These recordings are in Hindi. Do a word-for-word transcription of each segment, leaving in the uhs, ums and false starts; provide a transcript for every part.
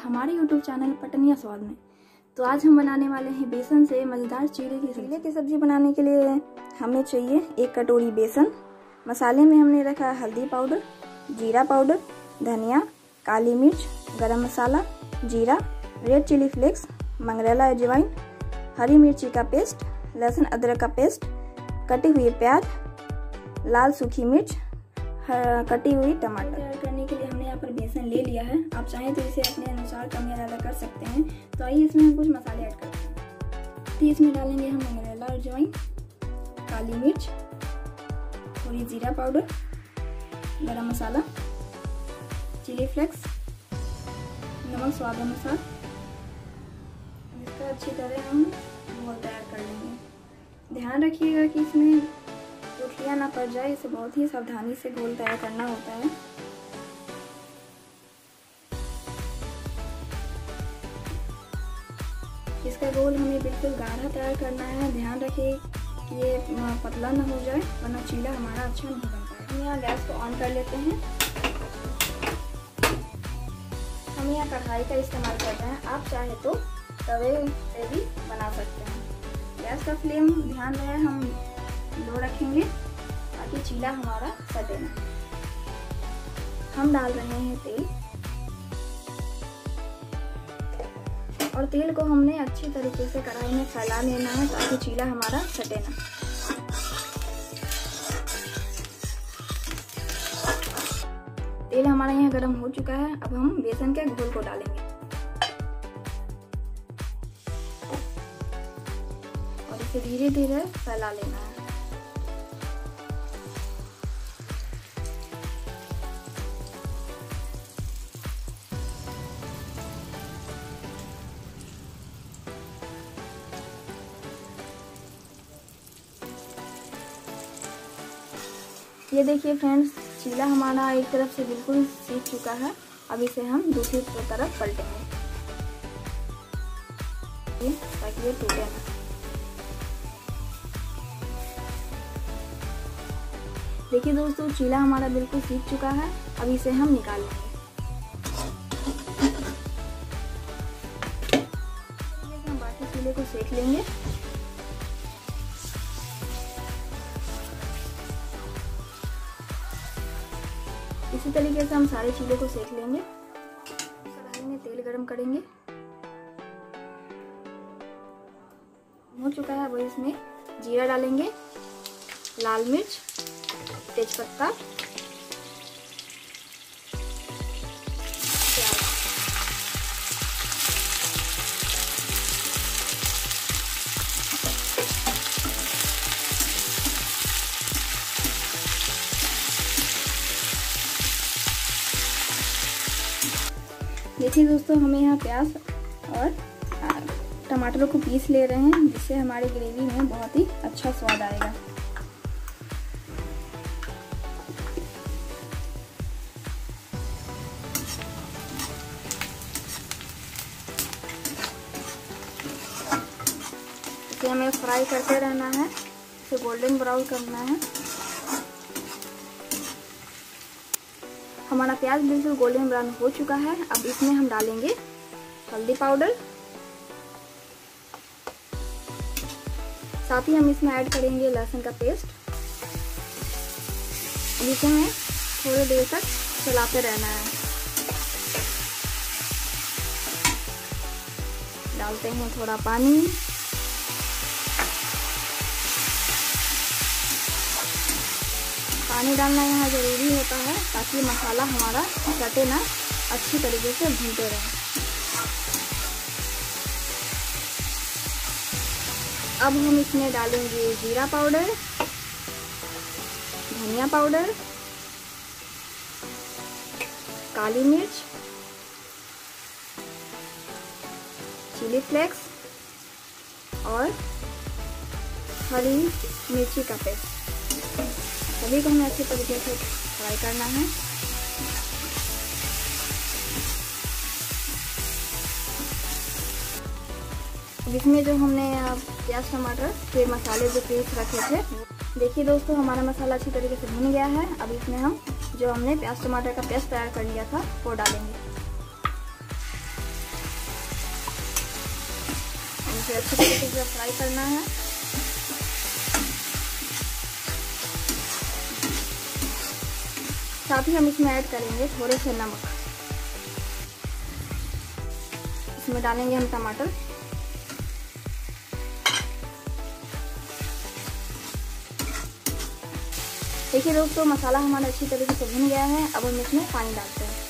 हमारे यूट्यूब चैनल पटनिया स्वाद में। तो आज हम बनाने वाले हैं बेसन से मज़ेदार चीले की चीले की सब्जी। बनाने के लिए हमें चाहिए एक कटोरी बेसन। मसाले में हमने रखा है हल्दी पाउडर, जीरा पाउडर, धनिया, काली मिर्च, गरम मसाला, जीरा, रेड चिली फ्लेक्स, मंगरेला अजवाइन, हरी मिर्ची का पेस्ट, लहसुन अदरक का पेस्ट, कटी हुई प्याज, लाल सूखी मिर्च, कटी हुई टमाटर। तैयार करने के लिए हमने यहाँ पर बेसन ले लिया है। आप चाहें तो इसे अपने अनुसार कम या ज़्यादा कर सकते हैं। तो आइए इसमें हम कुछ मसाले ऐड करते हैं। तो इसमें डालेंगे हम मंगरेला अजवाइन, काली मिर्च, थोड़ी जीरा पाउडर, गरम मसाला, चिली फ्लेक्स, नमक स्वाद अनुसार। इसका अच्छी तरह हम घोल तैयार कर लेंगे। ध्यान रखिएगा कि इसमें गुठलियाँ ना पड़ जाए, इसे बहुत ही सावधानी से घोल तैयार करना होता है। इसका घोल हमें बिल्कुल गाढ़ा तैयार करना है। ध्यान रखिए कि ये पतला ना हो जाए, वरना चीला हमारा अच्छा नहीं बनता है। हम यहाँ गैस को ऑन कर लेते हैं। हम यहाँ कढ़ाई का इस्तेमाल कर रहे हैं। आप चाहे तो तवे से भी बना सकते हैं। गैस का फ्लेम ध्यान रहे हम लो रखेंगे ताकि चीला हमारा सटे ना। हम डाल रहे हैं तेल, और तेल को हमने अच्छी तरीके से कढ़ाई में फैला लेना है ताकि चीला हमारा सटे ना। तेल हमारा यहाँ गर्म हो चुका है। अब हम बेसन के घोल को डालेंगे और इसे धीरे धीरे फैला लेना है। ये देखिए फ्रेंड्स, चीला हमारा एक तरफ से बिल्कुल सीख चुका है। अब इसे हम दूसरी तरफ पलटेंगे ताकि ये टूटे ना। देखिए दोस्तों, चीला हमारा बिल्कुल सीख चुका है। अब इसे हम निकाल लेंगे। हम बाकी चीले को सेक लेंगे। इसी तरीके से हम सारे चीले को सेक लेंगे। कढ़ाई में तेल गरम करेंगे। हो चुका है, वो इसमें जीरा डालेंगे, लाल मिर्च, तेजपत्ता, प्याज। देखिए दोस्तों, हमें यहाँ प्याज और टमाटरों को पीस ले रहे हैं, जिससे हमारी ग्रेवी में बहुत ही अच्छा स्वाद आएगा। इसे हमें फ्राई करते रहना है, इसे गोल्डन ब्राउन करना है। हमारा प्याज बिल्कुल गोल्डन ब्राउन हो चुका है। अब इसमें हम डालेंगे हल्दी पाउडर, साथ ही हम इसमें ऐड करेंगे लहसुन का पेस्ट। इसे हमें थोड़ी देर तक चलाते रहना है। डालते हैं थोड़ा पानी। पानी डालना यहाँ ज़रूरी होता है ताकि मसाला हमारा सटे ना, अच्छी तरीके से भूनते रहे। अब हम इसमें डालेंगे जीरा पाउडर, धनिया पाउडर, काली मिर्च, चिली फ्लेक्स और हरी मिर्ची का पेस्ट। सभी को हमें अच्छे तरीके से फ्राई करना है। जिसमें जो हमने प्याज टमाटर के मसाले जो पीस रखे थे, देखिए दोस्तों, हमारा मसाला अच्छी तरीके से भुन गया है। अब इसमें हम जो हमने प्याज टमाटर का पेस्ट तैयार कर लिया था वो डालेंगे। इसे अच्छे तरीके से फ्राई करना है। साथ ही हम इसमें ऐड करेंगे थोड़े से नमक। इसमें डालेंगे हम टमाटर। देखिए दोस्तों, मसाला हमारा अच्छी तरीके से भुन गया है। अब हम इसमें पानी डालते हैं।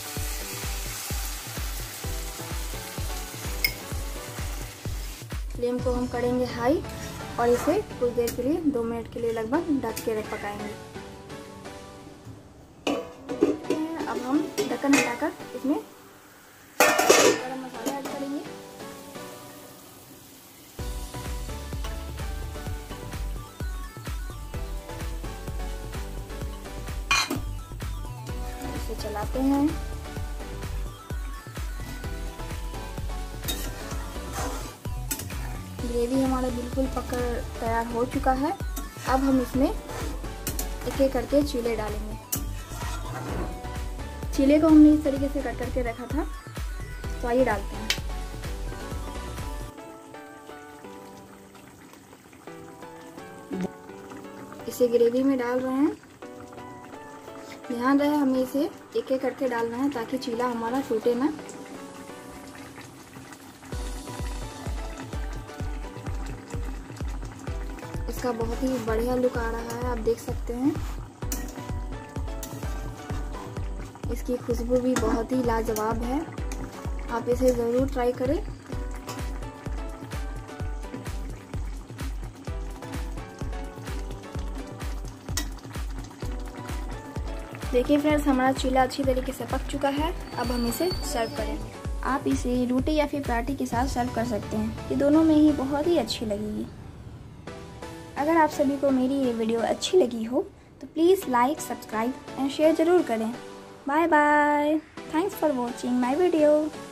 फ्लेम को हम करेंगे हाई और इसे कुछ देर के लिए, दो मिनट के लिए लगभग ढक के पकाएंगे। अब हम ढक्कन हटाकर इसमें गरम मसाला ऐड करेंगे। इसे चलाते हैं। ग्रेवी हमारा बिल्कुल पककर तैयार हो चुका है। अब हम इसमें एक एक करके चीले डालेंगे। चीले को हमने इस तरीके से कट करके रखा था, तो आइए डालते हैं। इसे ग्रेवी में डाल रहे हैं। ध्यान रहे हमें इसे एक एक करके डालना है ताकि चीला हमारा टूटे ना। इसका बहुत ही बढ़िया लुक आ रहा है, आप देख सकते हैं। इसकी खुशबू भी बहुत ही लाजवाब है। आप इसे ज़रूर ट्राई करें। देखिए फ्रेंड्स, हमारा चीला अच्छी तरीके से पक चुका है। अब हम इसे सर्व करेंगे। आप इसे रोटी या फिर पराठे के साथ सर्व कर सकते हैं। ये दोनों में ही बहुत ही अच्छी लगेगी। अगर आप सभी को मेरी ये वीडियो अच्छी लगी हो तो please like, subscribe and share ज़रूर करें। Bye bye. Thanks for watching my video.